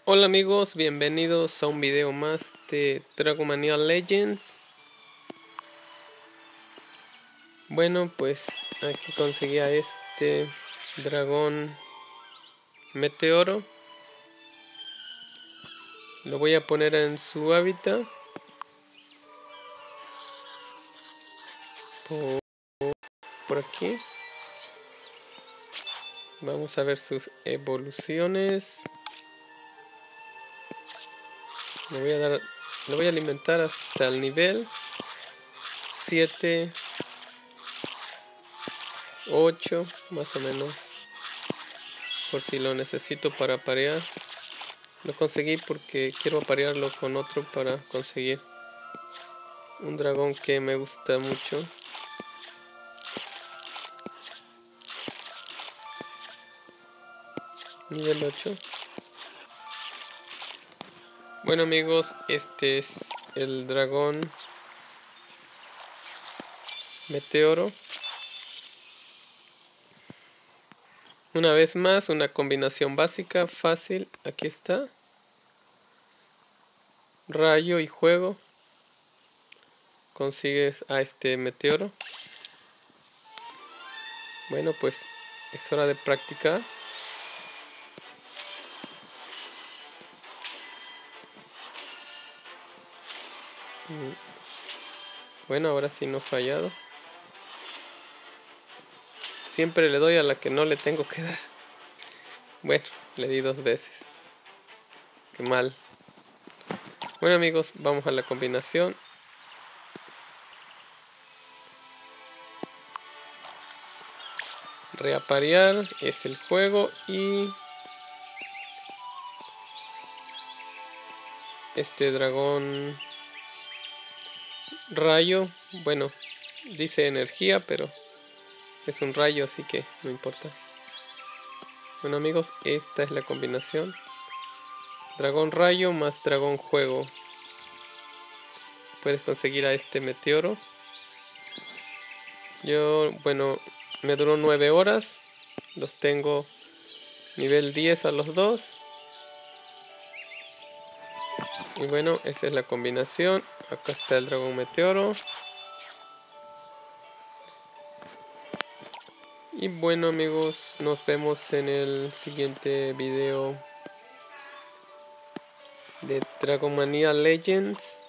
Hola amigos, bienvenidos a un video más de Dragon Mania Legends. Bueno, pues aquí conseguí a este dragón meteoro. Lo voy a poner en su hábitat. Por aquí. Vamos a ver sus evoluciones. Le voy a alimentar hasta el nivel 7, 8 más o menos, por si lo necesito para parear. Lo conseguí porque quiero aparearlo con otro para conseguir un dragón que me gusta mucho. Nivel 8. Bueno amigos, este es el dragón meteoro. Una vez más, una combinación básica, fácil. Aquí está. Rayo y juego. Consigues a este meteoro. Bueno, pues es hora de practicar. Bueno, ahora sí no he fallado. Siempre le doy a la que no le tengo que dar. Bueno, le di 2 veces. Qué mal. Bueno amigos, vamos a la combinación. Reaparear es el juego y este dragón rayo, bueno, dice energía, pero es un rayo, así que no importa. Bueno amigos, esta es la combinación. Dragón rayo más dragón juego. Puedes conseguir a este meteoro. Yo, bueno, me duró 9 horas. Los tengo nivel 10 a los dos. Y bueno, esa es la combinación. Acá está el dragón meteoro. Y bueno amigos, nos vemos en el siguiente video de Dragon Mania Legends.